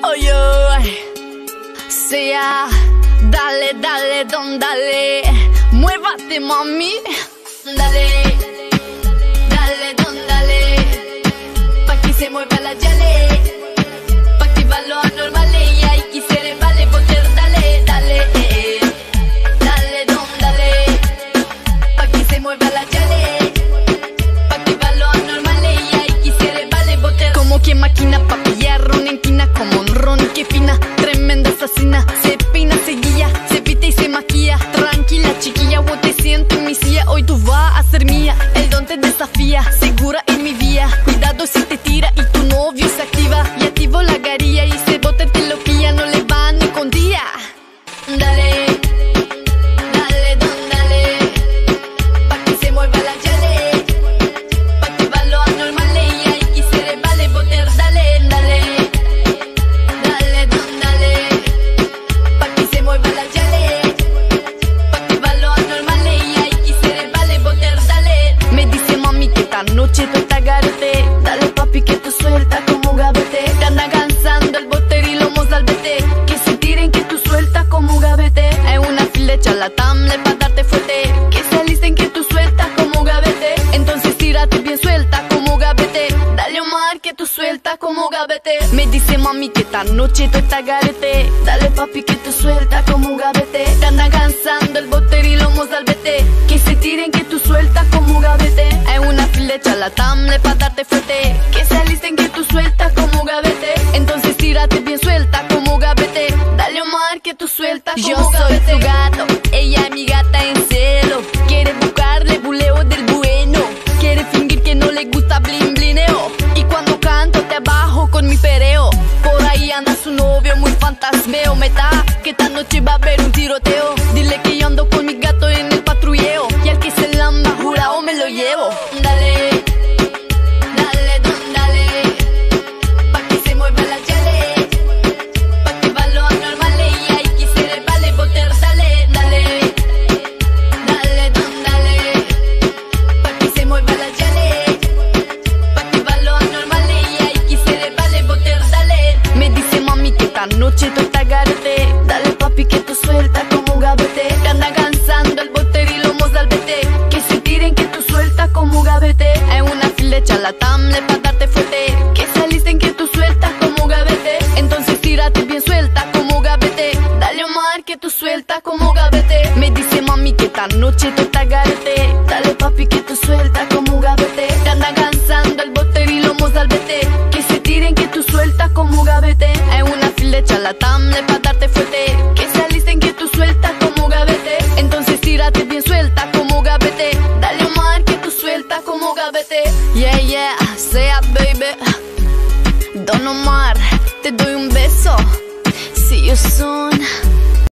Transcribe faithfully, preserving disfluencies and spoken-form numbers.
Oye, sea, dale, dale, don, dale, muévate, mami, dale, dale, don, dale, pa' que se mueva la yale, pa' activar lo anormal y ahí quisiera, vale, poder, dale, dale, eh, dale, don, dale, pa' que se mueva la yale, pa' activar lo anormal y ahí quisiera, vale, poder. Como quien maquina pa' pillar ron en quina, como un ron que fina, tremenda asesina, se peina, se guía, se pita y se maquilla. Tranquila chiquilla, vos te siento en mi silla, hoy tú vas a ser mía, el don te desafía, segura en mi vía, cuidado si te tira y tu novio se activa, y activo la garilla y ese bote te lo pilla, no le va ni con día. Dale, dale, don, dale, pa' que se mueva la yale, pa' activar lo anormal y ahí quisiera, vale, poder, dale, dale, dale, don, dale, pa' que se mueva la yale, pa' activar lo anormal y ahí quisiera, vale, poder, dale. Me dice mami que esta noche tú estás garete, dale papi que tú sueltas como un gavete, te anda cansando el boter y lo mozalbete, que se tiren que tú sueltas como un gavete, es una flecha la tamle pa' darte fuerte, que se alisten que tú sueltas como un gavete, entonces tírate bien suelta como un gavete, dale Omar que tú sueltas como un gavete. Me dice mami que esta noche tú estás garete, dale papi que tú sueltas como un gavete, te anda cansando el boter y lo mozalbete, que se tiren que tú sueltas como un gavete, es una flecha la tamle pa' darte fuerte, que se alisten que tú sueltas como un gavete, entonces tírate bien suelta como un gavete, dale Omar que tú sueltas como un gavete. Yo soy su gato, ella es mi gata en celo, quiere buscarle buleo del bueno, quiere fingir que no le gusta blin blineo, y cuando canto te abajo con mi pereo, por ahí anda su novio muy fantasmeo, meta que esta noche va a haber un tiroteo, dile que yo ando con mi gato en el patrulleo, y al que se lamba jurado me lo llevo. Dale, dale, don, dale, pa' que se mueva la yale, pa' activar lo anormal y ahí quisiera, vale, poder, dale, dale, dale, don, dale, pa' que se mueva la yale, pa' activar lo anormal y ahí quisiera, vale, poder, dale. Me dice mami que esta noche tú estás garete, dale papi que tú sueltas como un gavete, te anda cansando el boter y lo mozalbete, que se tiren que tú sueltas como un gavete, es una flecha la tamle pa' darte fuerte, que se alisten que tú sueltas como un gavete, entonces tírate bien suelta como un gavete, dale Omar que tú sueltas como un gavete. Me dice mami que esta noche tú estás garete, dale papi que tú sueltas como un gavete, te anda cansando el boter y lo mozalbete, que se tiren que tú sueltas como un gavete, es una flecha la tamle pa' darte fuerte, que se alisten que tú sueltas como un gavete, entonces tírate bien suelta como un gavete, dale Omar que tú sueltas como un gavete. Yeah, yeah, sea baby, Don Omar, te doy un beso, see you soon.